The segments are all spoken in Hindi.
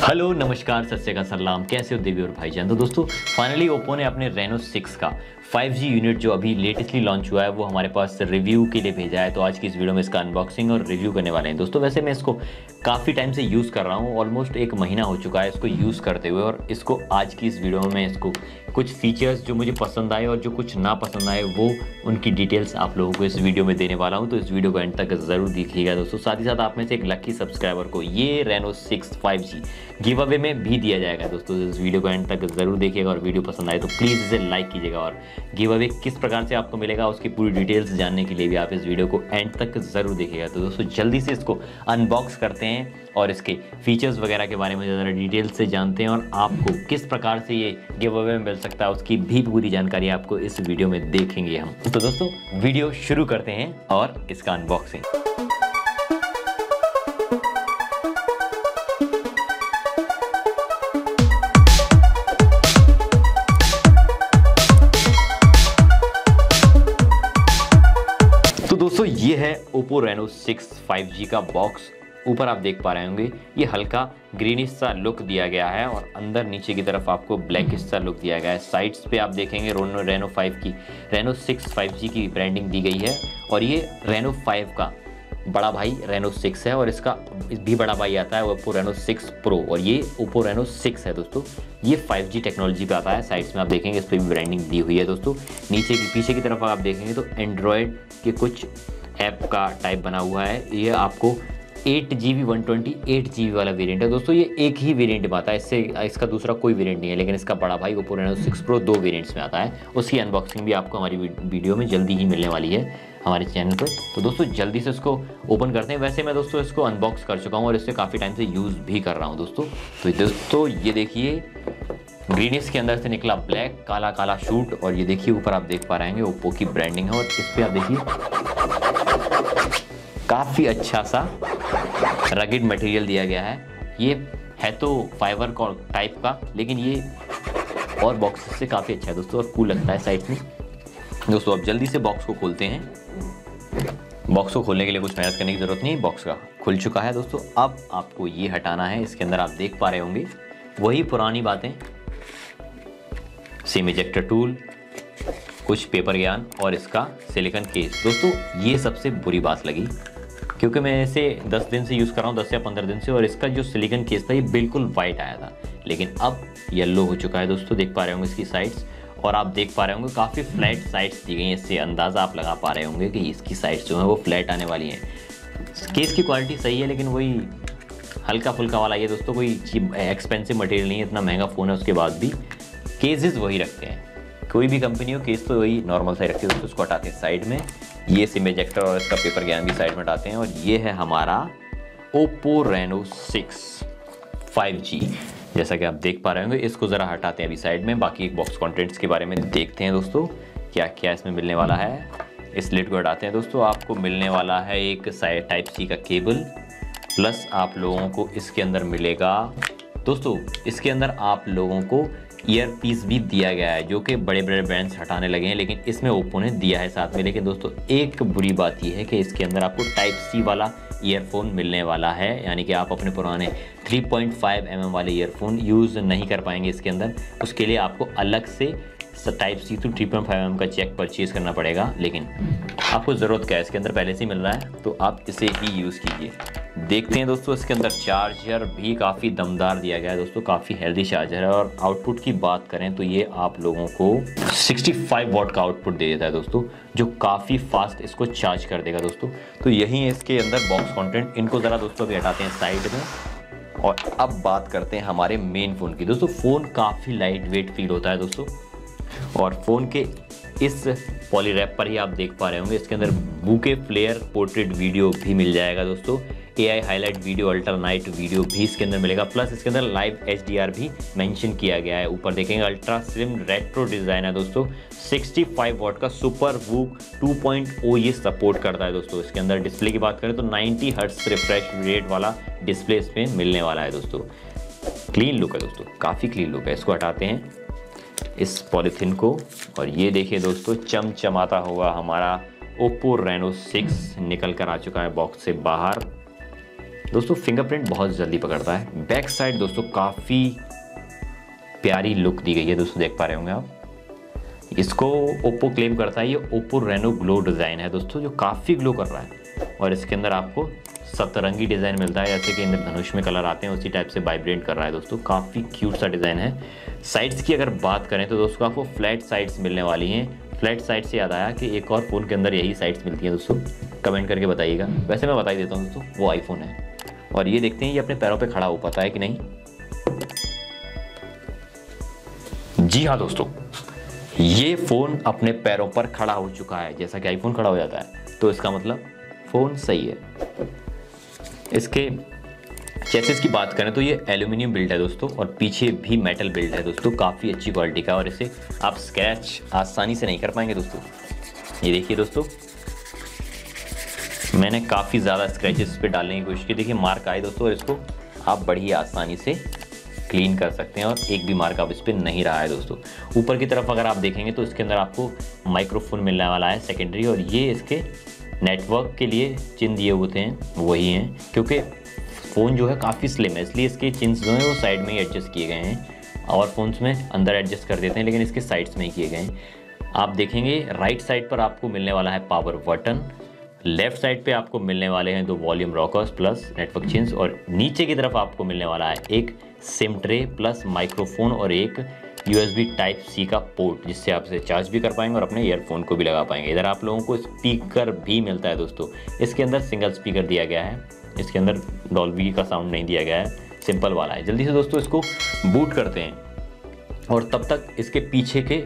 हेलो नमस्कार सत श्री अकाल सलाम, कैसे हो देवी और भाईजान। तो दोस्तों फाइनली ओप्पो ने अपने रेनो 6 का 5G यूनिट जो अभी लेटेस्टली लॉन्च हुआ है वो हमारे पास रिव्यू के लिए भेजा है। तो आज की इस वीडियो में इसका अनबॉक्सिंग और रिव्यू करने वाले हैं। दोस्तों वैसे मैं इसको काफ़ी टाइम से यूज़ कर रहा हूँ, ऑलमोस्ट 1 महीना हो चुका है इसको यूज़ करते हुए। और इसको आज की इस वीडियो में मैं इसको कुछ फीचर्स जो मुझे पसंद आए और जो कुछ ना पसंद आए वो उनकी डिटेल्स आप लोगों को इस वीडियो में देने वाला हूँ। तो इस वीडियो को एंड तक ज़रूर देखिएगा दोस्तों। साथ ही साथ आप में से एक लकी सब्सक्राइबर को ये रेनो 6 5G गिव अवे में भी दिया जाएगा दोस्तों। इस वीडियो को एंड तक ज़रूर देखिएगा और वीडियो पसंद आए तो प्लीज़ इसे लाइक कीजिएगा। और गिव अवे किस प्रकार से आपको मिलेगा उसकी पूरी डिटेल्स जानने के लिए भी आप इस वीडियो को एंड तक ज़रूर देखिएगा। तो दोस्तों जल्दी से इसको अनबॉक्स करते हैं और इसके फीचर्स वगैरह के बारे में ज़रा डिटेल से जानते हैं और आपको किस प्रकार से ये गिव अवे में मिल सकता है उसकी भी पूरी जानकारी आपको इस वीडियो में देखेंगे हम। तो दोस्तों वीडियो शुरू करते हैं और इसका अनबॉक्सिंग। तो दोस्तों ये है ओप्पो रेनो 6 5G का बॉक्स। ऊपर आप देख पा रहे होंगे ये हल्का ग्रीनिश सा लुक दिया गया है और अंदर नीचे की तरफ आपको ब्लैकिश सा लुक दिया गया है। साइड्स पे आप देखेंगे रेनो 6 5G की ब्रांडिंग दी गई है। और ये रेनो 5 का बड़ा भाई रेनो 6 है और इसका भी बड़ा भाई आता है ओप्पो रेनो 6 प्रो और ये ओप्पो रेनो 6 है दोस्तों। ये 5G टेक्नोलॉजी पे आता है। साइड्स में आप देखेंगे इस पर भी ब्रांडिंग दी हुई है दोस्तों। पीछे की तरफ आप देखेंगे तो एंड्रॉयड के कुछ ऐप का टाइप बना हुआ है। ये आपको 8GB 128GB वाला वेरिएंट है दोस्तों। ये एक ही वेरिएंट में आता है, इसका दूसरा कोई वेरिएंट नहीं है। लेकिन इसका बड़ा भाई ओप्पो रेनो 6 प्रो 2 वेरिएंट्स में आता है। उसकी अनबॉक्सिंग भी आपको हमारी वीडियो में जल्दी ही मिलने वाली है हमारे चैनल पर। तो दोस्तों जल्दी से इसको ओपन करते हैं। वैसे मैं दोस्तों इसको अनबॉक्स कर चुका हूँ और इससे काफ़ी टाइम से यूज़ भी कर रहा हूँ दोस्तों। तो दोस्तों ये देखिए ग्रीनिश के अंदर से निकला ब्लैक काला काला शूट और ये देखिए ऊपर आप देख पा रहे हैं ओप्पो की ब्रांडिंग है। और इस पर आप देखिए काफ़ी अच्छा सा रगिड मटेरियल दिया गया है। ये है तो फाइबर टाइप का, लेकिन ये और बॉक्स से काफ़ी अच्छा है दोस्तों और कूल लगता है साइड में। दोस्तों अब जल्दी से बॉक्स को खोलते हैं। बॉक्स को खोलने के लिए कुछ मेहनत करने की ज़रूरत नहीं, बॉक्स का खुल चुका है दोस्तों। अब आपको ये हटाना है। इसके अंदर आप देख पा रहे होंगे वही पुरानी बातें, सिम इजेक्टर टूल, कुछ पेपर ज्ञान और इसका सिलिकॉन केस। दोस्तों ये सबसे बुरी बात लगी क्योंकि मैं इसे 10 दिन से यूज़ कर रहा हूँ, 10 या 15 दिन से, और इसका जो सिलिकॉन केस था ये बिल्कुल वाइट आया था लेकिन अब येलो हो चुका है दोस्तों। देख पा रहे होंगे इसकी साइड्स और आप देख पा रहे होंगे काफ़ी फ्लैट साइड्स दी गई हैं। इससे अंदाज़ा आप लगा पा रहे होंगे कि इसकी साइड्स जो है वो फ्लैट आने वाली हैं। केस की क्वालिटी सही है लेकिन वही हल्का फुल्का वाला ये दोस्तों, कोई चीप एक्सपेंसिव मटेरियल नहीं है। इतना महंगा फ़ोन है उसके बाद भी केसेस वही रखते हैं। कोई भी कंपनी हो केस तो वही नॉर्मल सा ही रखते हैं दोस्तों। उसको हटाते हैं साइड में। ये सिम इजेक्टर और इसका पेपर ज्ञान भी साइड में हटाते हैं। और ये है हमारा ओप्पो रेनो 6 5G जैसा कि आप देख पा रहे होंगे। इसको ज़रा हटाते हैं अभी साइड में। बाकी बॉक्स कंटेंट्स के बारे में देखते हैं दोस्तों क्या क्या इसमें मिलने वाला है। इस लिड को हटाते हैं दोस्तों। आपको मिलने वाला है एक टाइप सी का केबल, प्लस आप लोगों को इसके अंदर मिलेगा दोस्तों, इसके अंदर आप लोगों को ईयर पीस भी दिया गया है जो कि बड़े बड़े ब्रांड्स हटाने लगे हैं, लेकिन इसमें ओप्पो ने दिया है साथ में। लेकिन दोस्तों एक बुरी बात यह है कि इसके अंदर आपको टाइप सी वाला ईयरफोन मिलने वाला है, यानी कि आप अपने पुराने 3.5 वाले ईयरफोन यूज़ नहीं कर पाएंगे इसके अंदर। उसके लिए आपको अलग से टाइप सी तो 3.5 का चेक परचेज़ करना पड़ेगा। लेकिन आपको ज़रूरत क्या है, इसके अंदर पहले से ही मिल रहा है तो आप इसे ही यूज़ कीजिए। देखते हैं दोस्तों इसके अंदर चार्जर भी काफ़ी दमदार दिया गया है दोस्तों, काफ़ी हेल्दी चार्जर है। और आउटपुट की बात करें तो ये आप लोगों को 65 वॉट का आउटपुट दे देता है दोस्तों, जो काफ़ी फास्ट इसको चार्ज कर देगा दोस्तों। तो यही है इसके अंदर बॉक्स कंटेंट। इनको ज़रा दोस्तों अभी हटाते हैं साइड में और अब बात करते हैं हमारे मेन फ़ोन की। दोस्तों फ़ोन काफ़ी लाइट वेट फील होता है दोस्तों और फ़ोन के इस पॉली रैप पर ही आप देख पा रहे होंगे इसके अंदर बूके फ्लेयर पोर्ट्रेट वीडियो भी मिल जाएगा दोस्तों। AI highlight video, ultra night video भी इसके अंदर मिलेगा। प्लस इसके अंदर लाइव HDR भी मेंशन किया गया है। ऊपर देखेंगे अल्ट्रा स्लिम रेट्रो डिज़ाइन है दोस्तों। 65 वॉट का सुपर वूक 2.0 ये सपोर्ट करता है दोस्तों। इसके अंदर डिस्प्ले की बात करें तो 90 हर्ट्ज रिफ्रेश रेट वाला डिस्प्ले इसमें मिलने वाला है दोस्तों। क्लीन लुक है दोस्तों, काफ़ी क्लीन लुक है। इसको हटाते हैं इस पॉलीथीन को और ये देखिए दोस्तों चमचमाता हुआ हमारा ओप्पो रेनो 6 निकल कर आ चुका है बॉक्स से बाहर। दोस्तों फिंगरप्रिंट बहुत जल्दी पकड़ता है। बैक साइड दोस्तों काफ़ी प्यारी लुक दी गई है दोस्तों, देख पा रहे होंगे आप। इसको ओप्पो क्लेम करता है, ये ओप्पो रेनो ग्लो डिज़ाइन है दोस्तों, जो काफ़ी ग्लो कर रहा है। और इसके अंदर आपको सतरंगी डिज़ाइन मिलता है, जैसे कि इंद्रधनुष में कलर आते हैं उसी टाइप से वाइब्रेंट कर रहा है दोस्तों। काफ़ी क्यूट सा डिज़ाइन है। साइड्स की अगर बात करें तो दोस्तों आपको फ्लैट साइड्स मिलने वाली हैं। फ्लैट साइड से याद आया कि एक और फ़ोन के अंदर यही साइड्स मिलती हैं दोस्तों, कमेंट करके बताइएगा। वैसे मैं बता ही देता हूँ दोस्तों, वो आईफोन है। और ये देखते हैं ये अपने पैरों पर खड़ा हो पाता है कि नहीं। जी हाँ दोस्तों, ये फ़ोन अपने पैरों पर खड़ा हो चुका है, जैसा कि आईफोन खड़ा हो जाता है, तो इसका मतलब फ़ोन सही है। इसके चेसिस की बात करें तो ये एल्यूमिनियम बिल्ड है दोस्तों, और पीछे भी मेटल बिल्ड है दोस्तों, काफ़ी अच्छी क्वालिटी का। और इसे आप स्क्रैच आसानी से नहीं कर पाएंगे दोस्तों। ये देखिए दोस्तों, मैंने काफ़ी ज़्यादा स्क्रैचेस पे डालने की कोशिश की, देखिए मार्क आए दोस्तों, और इसको आप बड़ी आसानी से क्लीन कर सकते हैं और एक भी मार्क अब इस पर नहीं रहा है दोस्तों। ऊपर की तरफ अगर आप देखेंगे तो इसके अंदर आपको माइक्रोफोन मिलने वाला है सेकेंडरी, और ये इसके नेटवर्क के लिए चिन्ह दिए होते हैं वही हैं, क्योंकि फ़ोन जो है काफ़ी स्लिम है, इसलिए इसके चिन्ह जो हैं वो साइड में ही एडजस्ट किए गए हैं। और फ़ोन्स में अंदर एडजस्ट कर देते हैं, लेकिन इसके साइड्स में ही किए गए हैं। आप देखेंगे राइट साइड पर आपको मिलने वाला है पावर बटन, लेफ्ट साइड पे आपको मिलने वाले हैं 2 volume rockers plus network chins, और नीचे की तरफ आपको मिलने वाला है एक सिम ट्रे प्लस माइक्रोफोन और एक USB टाइप C का पोर्ट, जिससे आप इसे चार्ज भी कर पाएंगे और अपने ईयरफोन को भी लगा पाएंगे। इधर आप लोगों को स्पीकर भी मिलता है दोस्तों। इसके अंदर सिंगल स्पीकर दिया गया है, इसके अंदर डॉल्बी का साउंड नहीं दिया गया है, सिंपल वाला है। जल्दी से दोस्तों इसको बूट करते हैं और तब तक इसके पीछे के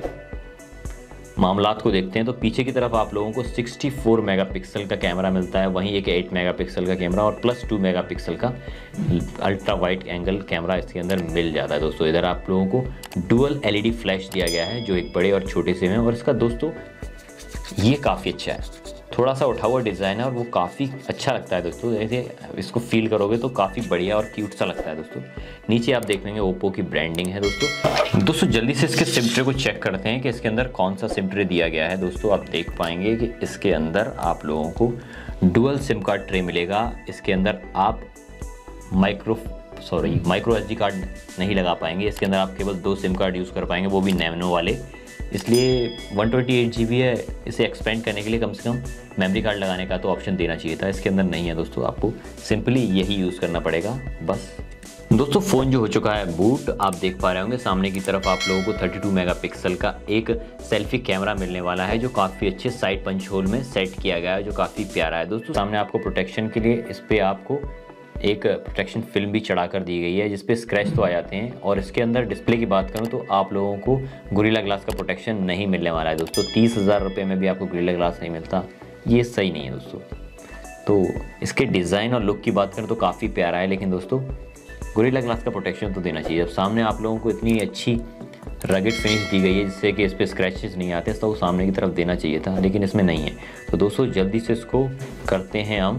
मामलात को देखते हैं। तो पीछे की तरफ आप लोगों को 64 मेगापिक्सल का कैमरा मिलता है, वहीं एक 8 मेगापिक्सल का कैमरा और प्लस 2 मेगापिक्सल का अल्ट्रा वाइड एंगल कैमरा इसके अंदर मिल जाता है दोस्तों। इधर आप लोगों को डुअल LED फ्लैश दिया गया है, जो एक बड़े और छोटे से में, और इसका दोस्तों ये काफ़ी अच्छा है, थोड़ा सा उठा हुआ डिज़ाइन है और वो काफ़ी अच्छा लगता है दोस्तों। जैसे इसको फील करोगे तो काफ़ी बढ़िया और क्यूट सा लगता है दोस्तों। नीचे आप देख लेंगे ओप्पो की ब्रांडिंग है दोस्तों। जल्दी से इसके सिम ट्रे को चेक करते हैं कि इसके अंदर कौन सा सिम ट्रे दिया गया है दोस्तों। आप देख पाएंगे कि इसके अंदर आप लोगों को डुअल सिम कार्ड ट्रे मिलेगा। इसके अंदर आप माइक्रो SD कार्ड नहीं लगा पाएंगे। इसके अंदर आप केवल 2 सिम कार्ड यूज़ कर पाएंगे, वो भी नैनो वाले, इसलिए 128 GB है। इसे एक्सपेंड करने के लिए कम से कम मेमोरी कार्ड लगाने का तो ऑप्शन देना चाहिए था, इसके अंदर नहीं है दोस्तों। आपको सिंपली यही यूज़ करना पड़ेगा बस। दोस्तों फ़ोन जो हो चुका है बूट, आप देख पा रहे होंगे सामने की तरफ आप लोगों को 32 मेगापिक्सल का एक सेल्फी कैमरा मिलने वाला है, जो काफ़ी अच्छे साइड पंच होल में सेट किया गया है, जो काफ़ी प्यारा है दोस्तों। सामने आपको प्रोटेक्शन के लिए इस पर आपको एक प्रोटेक्शन फिल्म भी चढ़ा कर दी गई है, जिसपे स्क्रैच तो आ जाते हैं। और इसके अंदर डिस्प्ले की बात करूं तो आप लोगों को गोरिल्ला ग्लास का प्रोटेक्शन नहीं मिलने वाला है दोस्तों। 30,000 रुपये में भी आपको गोरिल्ला ग्लास नहीं मिलता, ये सही नहीं है दोस्तों। तो इसके डिज़ाइन और लुक की बात करें तो काफ़ी प्यारा है, लेकिन दोस्तों गोरिल्ला ग्लास का प्रोटेक्शन तो देना चाहिए। अब सामने आप लोगों को इतनी अच्छी रगेड फिनिश दी गई है जिससे कि इस पर स्क्रैचेस नहीं आते, तो वो सामने की तरफ देना चाहिए था, लेकिन इसमें नहीं है। तो दोस्तों जल्दी से इसको करते हैं हम।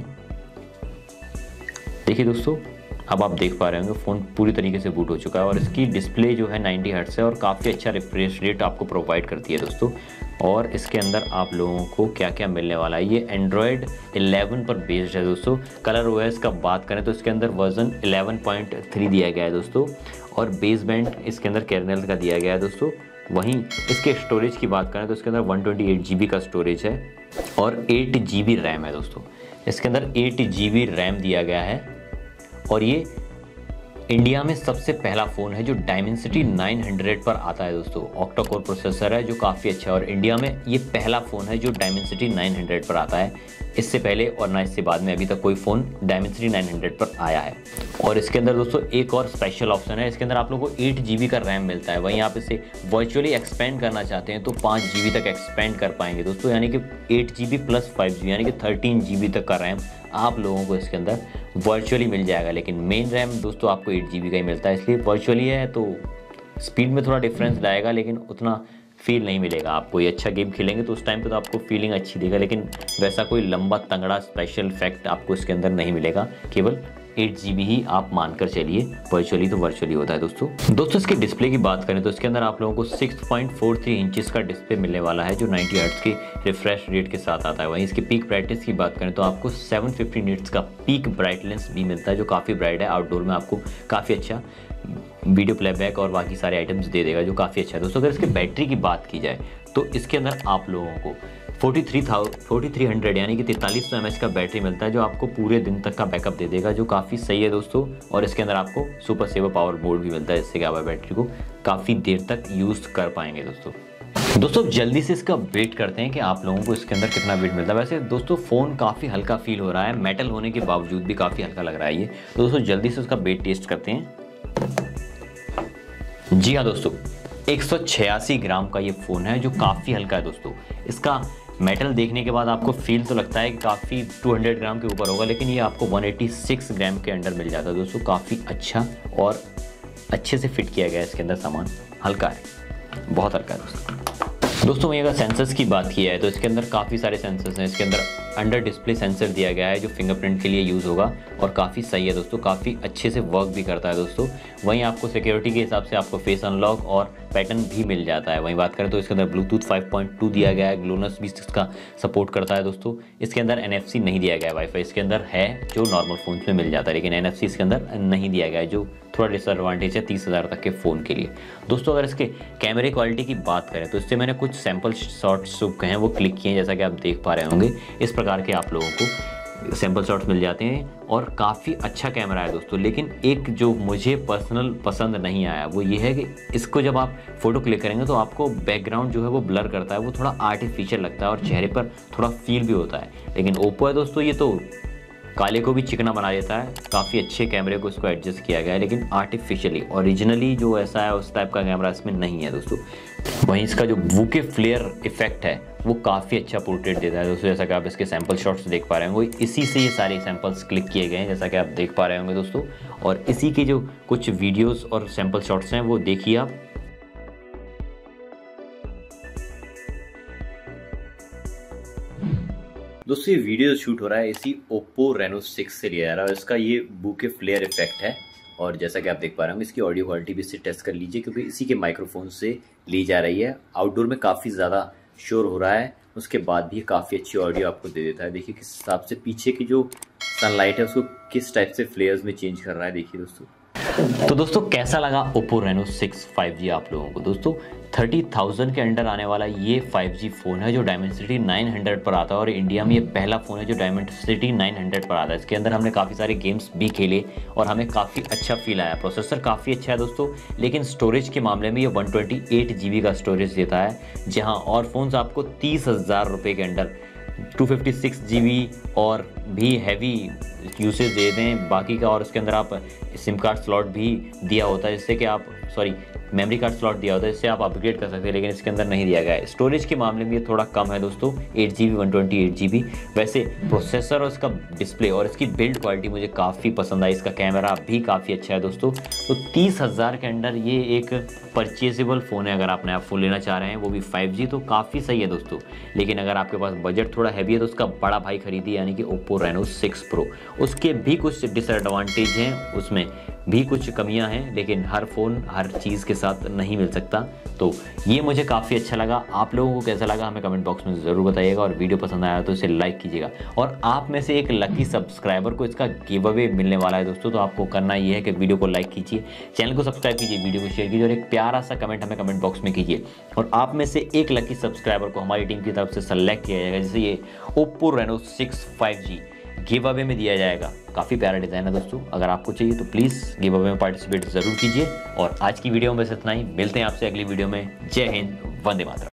देखिए दोस्तों, अब आप देख पा रहे होंगे फ़ोन पूरी तरीके से बूट हो चुका है, और इसकी डिस्प्ले जो है 90 हर्ट्ज़ है और काफ़ी अच्छा रिफ्रेश रेट आपको प्रोवाइड करती है दोस्तों। और इसके अंदर आप लोगों को क्या क्या मिलने वाला है, ये एंड्रॉयड 11 पर बेस्ड है दोस्तों। कलर OS का बात करें तो इसके अंदर वर्जन 11.3 दिया गया है दोस्तों, और बेस बैंड इसके अंदर कर्नेल का दिया गया है दोस्तों। वहीं इसके स्टोरेज की बात करें तो इसके अंदर 128 GB का स्टोरेज है और 8 GB रैम है दोस्तों। इसके अंदर 8 GB रैम दिया गया है, और ये इंडिया में सबसे पहला फ़ोन है जो डायमेंसिटी 900 पर आता है दोस्तों। ऑक्टा कोर प्रोसेसर है जो काफ़ी अच्छा है, और इंडिया में ये पहला फ़ोन है जो डायमेंसिटी 900 पर आता है। इससे पहले और ना इससे बाद में अभी तक कोई फ़ोन डायमेंसिटी 900 पर आया है। और इसके अंदर दोस्तों एक और स्पेशल ऑप्शन है, इसके अंदर आप लोगों को 8 GB का रैम मिलता है। वहीं आप इसे वर्चुअली एक्सपेंड करना चाहते हैं तो 5 GB तक एक्सपेंड कर पाएंगे दोस्तों, यानी कि 8 GB प्लस 5 GB यानी कि 13 GB तक का रैम आप लोगों को इसके अंदर वर्चुअली मिल जाएगा। लेकिन मेन रैम दोस्तों आपको 8 GB का ही मिलता है, इसलिए वर्चुअली है तो स्पीड में थोड़ा डिफरेंस लाएगा, लेकिन उतना फील नहीं मिलेगा आपको। ये अच्छा गेम खेलेंगे तो उस टाइम पे तो आपको फीलिंग अच्छी देगा, लेकिन वैसा कोई लंबा तंगड़ा स्पेशल इफेक्ट आपको इसके अंदर नहीं मिलेगा। केवल 8 GB ही आप मानकर चलिए, वर्चुअली तो वर्चुअली होता है दोस्तों। इसकी डिस्प्ले की बात करें तो इसके अंदर आप लोगों को 6.43 इंचेस का डिस्प्ले मिलने वाला है जो 90 हर्ट्ज के रिफ्रेश रेट के साथ आता है। वहीं इसकी पीक ब्राइटनेस की बात करें तो आपको 750 निट्स का पीक ब्राइटनेस भी मिलता है जो काफ़ी ब्राइट है। आउटडोर में आपको काफ़ी अच्छा वीडियो प्लेबैक और बाकी सारे आइटम्स दे देगा जो काफ़ी अच्छा है दोस्तों। अगर इसके बैटरी की बात की जाए तो इसके अंदर आप लोगों को 4300 यानी कि 4300 mAh का बैटरी मिलता है जो आपको पूरे दिन तक का बैकअप दे देगा जो काफ़ी सही है दोस्तों। और इसके अंदर आपको सुपर सेवर पावर मोड भी मिलता है जिससे कि आप बैटरी को काफ़ी देर तक यूज़ कर पाएंगे दोस्तों। जल्दी से इसका वेट करते हैं कि आप लोगों को इसके अंदर कितना वेट मिलता है। वैसे दोस्तों फ़ोन काफ़ी हल्का फील हो रहा है, मेटल होने के बावजूद भी काफ़ी हल्का लग रहा है ये। तो दोस्तों जल्दी से उसका वेट टेस्ट करते हैं। जी हाँ दोस्तों, 186 ग्राम का ये फ़ोन है जो काफ़ी हल्का है दोस्तों। इसका मेटल देखने के बाद आपको फील तो लगता है कि काफ़ी 200 ग्राम के ऊपर होगा, लेकिन ये आपको 186 ग्राम के अंडर मिल जाता है दोस्तों। काफ़ी अच्छा और अच्छे से फिट किया गया है इसके अंदर सामान, हल्का है, बहुत हल्का है दोस्तों। वहीं अगर सेंसर्स की बात की जाए तो इसके अंदर काफ़ी सारे सेंसर्स हैं। इसके अंदर अंडर डिस्प्ले सेंसर दिया गया है जो फिंगरप्रिंट के लिए यूज़ होगा और काफ़ी सही है दोस्तों, काफ़ी अच्छे से वर्क भी करता है दोस्तों। वहीं आपको सिक्योरिटी के हिसाब से आपको फेस अनलॉक और पैटर्न भी मिल जाता है। वहीं बात करें तो इसके अंदर ब्लूटूथ 5.2 दिया गया है, ग्लोनस भी इसका सपोर्ट करता है दोस्तों। इसके अंदर NFC नहीं दिया गया है, वाईफाई इसके अंदर है जो नॉर्मल फ़ोन में मिल जाता है, लेकिन NFC इसके अंदर नहीं दिया गया है जो थोड़ा डिसएडवांटेज है 30,000 तक के फ़ोन के लिए दोस्तों। अगर इसके कैमरे क्वालिटी की बात करें तो इससे मैंने कुछ सैम्पल शॉट्स जो हैं वो क्लिक किए हैं, जैसा कि आप देख पा रहे होंगे। इस प्रकार के आप लोगों को सैम्पल शॉट्स मिल जाते हैं और काफ़ी अच्छा कैमरा है दोस्तों। लेकिन एक जो मुझे पर्सनल पसंद नहीं आया वो ये है कि इसको जब आप फ़ोटो क्लिक करेंगे तो आपको बैकग्राउंड जो है वो ब्लर करता है, वो थोड़ा आर्टिफिशियल लगता है और चेहरे पर थोड़ा फील भी होता है। लेकिन ओप्पो है दोस्तों, ये तो काले को भी चिकना बना देता है। काफ़ी अच्छे कैमरे को इसको एडजस्ट किया गया है, लेकिन आर्टिफिशियली ओरिजिनली जो ऐसा है उस टाइप का कैमरा इसमें नहीं है दोस्तों। वहीं इसका जो बुके फ्लेयर इफेक्ट है वो काफ़ी अच्छा पोर्ट्रेट देता है दोस्तों। जैसा कि आप इसके सैम्पल शॉट्स देख पा रहे होंगे, इसी से ये सारे सैम्पल्स क्लिक किए गए हैं, जैसा कि आप देख पा रहे होंगे दोस्तों। और इसी के जो कुछ वीडियोज़ और सैम्पल शॉट्स हैं वो देखिए आप। दोस्तों ये वीडियो शूट हो रहा है इसी Oppo Reno 6 से लिया जा रहा है। इसका ये बुके फ्लेयर इफेक्ट है और जैसा कि आप देख पा रहे होंगे इसकी ऑडियो क्वालिटी भी इससे टेस्ट कर लीजिए क्योंकि इसी के माइक्रोफोन से ली जा रही है। आउटडोर में काफ़ी ज़्यादा शोर हो रहा है, उसके बाद भी काफ़ी अच्छी ऑडियो आपको दे देता है। देखिए किस हिसाब से पीछे की जो सनलाइट है उसको किस टाइप से फ्लेयर्स में चेंज कर रहा है, देखिए दोस्तों। तो दोस्तों कैसा लगा Oppo Reno 6 5G आप लोगों को। दोस्तों 30,000 के अंडर आने वाला ये 5G फ़ोन है जो Dimensity 900 पर आता है और इंडिया में ये पहला फ़ोन है जो Dimensity 900 पर आता है। इसके अंदर हमने काफ़ी सारे गेम्स भी खेले और हमें काफ़ी अच्छा फील आया। प्रोसेसर काफ़ी अच्छा है दोस्तों, लेकिन स्टोरेज के मामले में ये 128 GB का स्टोरेज देता है, जहाँ और फ़ोन्स आपको 30,000 रुपये के अंडर 256 GB और भी हैवी यूसेज दे दें बाकी का। और उसके अंदर आप सिम कार्ड स्लॉट भी दिया होता है जिससे कि आप मेमोरी कार्ड स्लॉट दिया होता है जिससे आप अपग्रेड कर सकते हैं, लेकिन इसके अंदर नहीं दिया गया है। स्टोरेज के मामले में ये थोड़ा कम है दोस्तों, 8 GB 128 GB। वैसे प्रोसेसर और इसका डिस्प्ले और इसकी बिल्ड क्वालिटी मुझे काफ़ी पसंद आई। इसका कैमरा भी काफ़ी अच्छा है दोस्तों। तो 30,000 के अंडर ये एक परचेजेबल फ़ोन है। अगर आप नया फ़ोन लेना चाह रहे हैं वो भी 5G तो काफ़ी सही है दोस्तों। लेकिन अगर आपके पास बजट थोड़ा हैवी है तो उसका बड़ा भाई खरीदिए, यानी कि Oppo Reno 6 Pro। उसके भी कुछ डिसएडवांटेज हैं, उसमें भी कुछ कमियां हैं, लेकिन हर फ़ोन हर चीज़ के साथ नहीं मिल सकता। तो ये मुझे काफ़ी अच्छा लगा। आप लोगों को कैसा लगा हमें कमेंट बॉक्स में ज़रूर बताइएगा और वीडियो पसंद आया तो इसे लाइक कीजिएगा। और आप में से एक लकी सब्सक्राइबर को इसका गिव अवे मिलने वाला है दोस्तों। तो आपको करना ये है कि वीडियो को लाइक कीजिए, चैनल को सब्सक्राइब कीजिए, वीडियो को शेयर कीजिए और एक प्यारा सा कमेंट हमें कमेंट बॉक्स में कीजिए। और आप में से एक लकी सब्सक्राइबर को हमारी टीम की तरफ से सेलेक्ट किया जाएगा, जैसे ये Oppo Reno 6 5G give away में दिया जाएगा। काफ़ी प्यारा डिज़ाइन है दोस्तों। अगर आपको चाहिए तो प्लीज़ गिव अवे में पार्टिसिपेट ज़रूर कीजिए। और आज की वीडियो में बस इतना ही, मिलते हैं आपसे अगली वीडियो में। जय हिंद, वंदे मातरम।